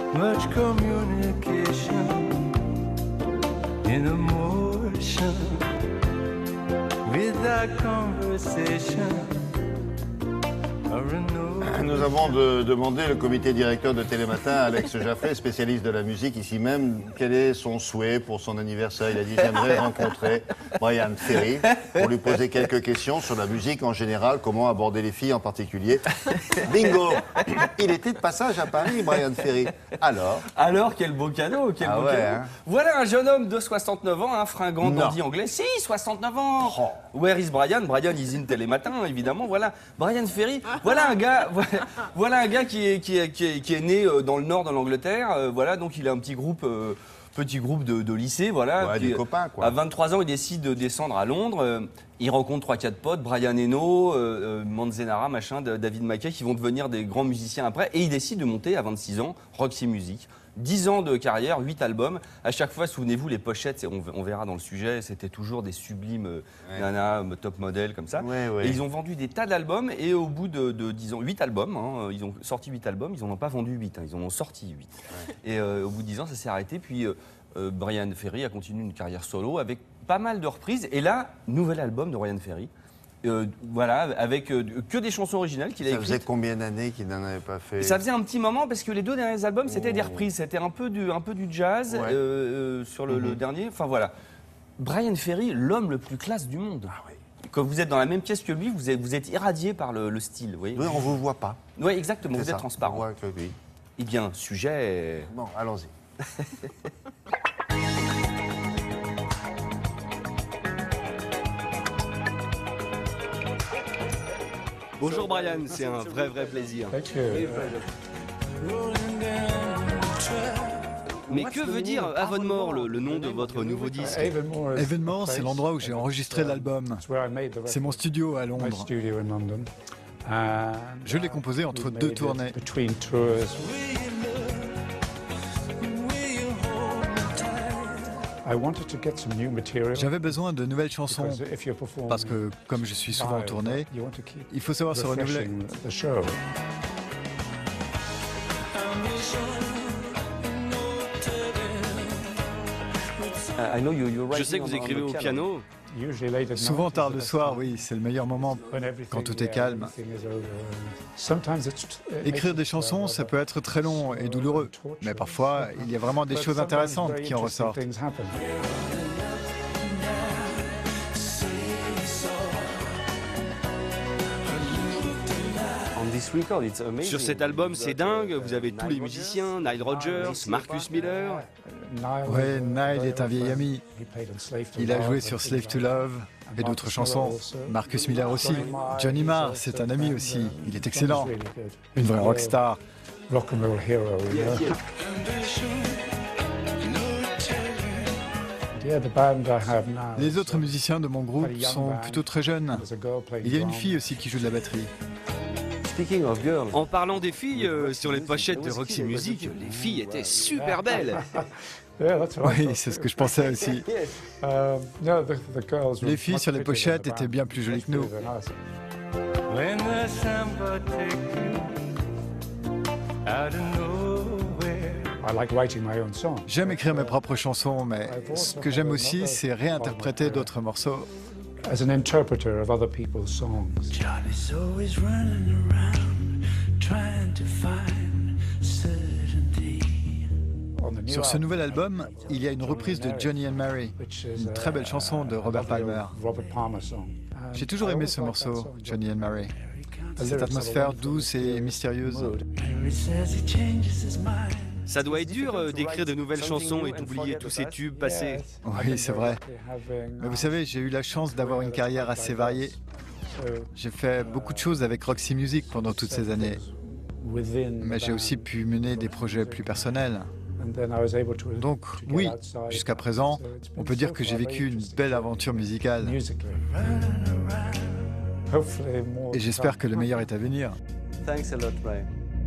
much communication in emotion without conversation. Nous avons demandé le comité directeur de Télématin, Alex Jaffray, spécialiste de la musique ici même, quel est son souhait pour son anniversaire. Il a dit j'aimerais rencontrer Bryan Ferry pour lui poser quelques questions sur la musique en général, comment aborder les filles en particulier. Bingo. Il était de passage à Paris, Bryan Ferry. Alors, quel beau cadeau, quel beau ouais, cadeau. hein. Voilà un jeune homme de 69 ans, un fringant dandy anglais. Si, 69 ans. Oh. Where is Bryan? Bryan is in Télématin, évidemment. Voilà, Bryan Ferry. Voilà un gars, voilà un gars qui est né dans le nord de l'Angleterre. Voilà, donc il a un petit groupe de lycée, voilà. Ouais, Puis, des copains, quoi. À 23 ans, il décide de descendre à Londres. Il rencontre 3-4 potes, Brian Eno, Manzanera, machin, David Mackay, qui vont devenir des grands musiciens après. Et il décide de monter à 26 ans Roxy Music. 10 ans de carrière, 8 albums. À chaque fois, souvenez-vous, les pochettes, on verra dans le sujet, c'était toujours des sublimes nanas, top modèles, comme ça. Ouais, ouais. Et ils ont vendu des tas d'albums. Et au bout de 10 ans, 8 albums, hein, ils ont sorti 8 albums, ils n'en ont pas vendu 8, hein, ils en ont sorti 8. Ouais. Et au bout de 10 ans, ça s'est arrêté. Puis Bryan Ferry a continué une carrière solo avec pas mal de reprises. Et là, nouvel album de Bryan Ferry. Voilà, avec que des chansons originales qu'il a écrites. Ça faisait combien d'années qu'il n'en avait pas fait? Ça faisait un petit moment parce que les 2 derniers albums c'était des reprises, c'était un peu du jazz sur le dernier. Enfin voilà, Bryan Ferry, l'homme le plus classe du monde. Ah, oui. Quand vous êtes dans la même pièce que lui, vous êtes irradié par le style. Vous voyez. Oui, on vous voit pas. Oui, exactement. Vous êtes transparent. On voit que lui. Eh bien, sujet. Bon, allons-y. Bonjour Bryan, c'est un vrai plaisir. Mais que veut dire Avonmore, le nom de votre nouveau disque? Avonmore, c'est l'endroit où j'ai enregistré l'album. C'est mon studio à Londres. Je l'ai composé entre 2 tournées. J'avais besoin de nouvelles chansons parce que, comme je suis souvent en tournée, il faut savoir se renouveler. Je sais que vous écrivez au piano. Souvent tard le soir, oui, c'est le meilleur moment quand tout est calme. Écrire des chansons, ça peut être très long et douloureux, mais parfois, il y a vraiment des choses intéressantes qui en ressortent. Sur cet album, c'est dingue, vous avez tous les musiciens, Nile Rodgers, Marcus Miller. Ouais, Nile est un vieil ami. Il a joué sur Slave to Love et d'autres chansons. Marcus Miller aussi. Johnny Marr, c'est un ami aussi. Il est excellent. Une vraie rockstar. Les autres musiciens de mon groupe sont plutôt très jeunes. Il y a une fille aussi qui joue de la batterie. En parlant des filles, sur les pochettes de Roxy Music, les filles étaient super belles. Oui, c'est ce que je pensais aussi. Les filles sur les pochettes étaient bien plus jolies que nous. J'aime écrire mes propres chansons, mais ce que j'aime aussi, c'est réinterpréter d'autres morceaux. As an interpreter of other people's songs. Johnny's always running around trying to find certainty. Sur ce nouvel album, il y a une reprise de Johnny and Mary, une très belle chanson de Robert Palmer. J'ai toujours aimé ce morceau, Johnny and Mary. Cette atmosphère douce et mystérieuse. Ça doit être dur d'écrire de nouvelles chansons et d'oublier tous ces tubes passés. Oui, c'est vrai. Mais vous savez, j'ai eu la chance d'avoir une carrière assez variée. J'ai fait beaucoup de choses avec Roxy Music pendant toutes ces années. Mais j'ai aussi pu mener des projets plus personnels. Donc, oui, jusqu'à présent, on peut dire que j'ai vécu une belle aventure musicale. Et j'espère que le meilleur est à venir. Thanks a lot, Brian.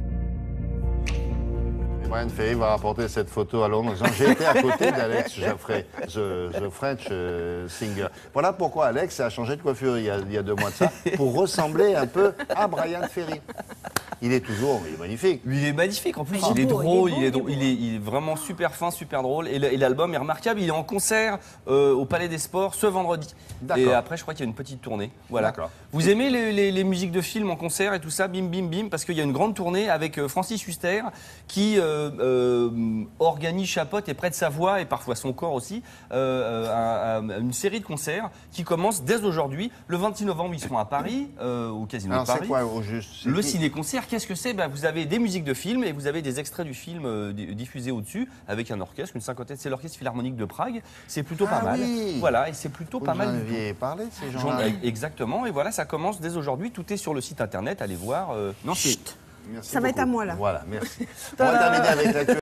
Bryan Ferry va rapporter cette photo à Londres en disant j'ai été à côté d'Alex Jaffray, the French singer. Voilà pourquoi Alex a changé de coiffure il y a 2 mois de ça, pour ressembler un peu à Bryan Ferry. Il est magnifique. Il est magnifique, en plus Il est il est beau, drôle, il est beau, il est vraiment super fin, super drôle. Et l'album est remarquable, il est en concert au Palais des Sports ce vendredi. D'accord. Et après, je crois qu'il y a une petite tournée. Voilà. D'accord. Vous aimez les musiques de films en concert et tout ça, bim bim bim, parce qu'il y a une grande tournée avec Francis Huster qui organise, chapeaute et prête sa voix et parfois son corps aussi, une série de concerts qui commence dès aujourd'hui. Le 26 novembre, ils seront à Paris, au Casino Alors de Paris. c'est quoi au juste? C'est Le qui? ciné-concert, qu'est-ce que c'est? Vous avez des musiques de films et vous avez des extraits du film diffusés au-dessus avec un orchestre, une cinquantaine. C'est l'Orchestre Philharmonique de Prague. C'est plutôt pas mal. Oui. Voilà, et c'est plutôt pas mal. Vous en du tout. aviez parlé de ces gens-là. Exactement, et voilà, ça commence dès aujourd'hui. Tout est sur le site internet. Allez voir. Non, c'est. Merci Ça va être beaucoup. à moi, là. Voilà, merci. On va terminer avec l'actualité.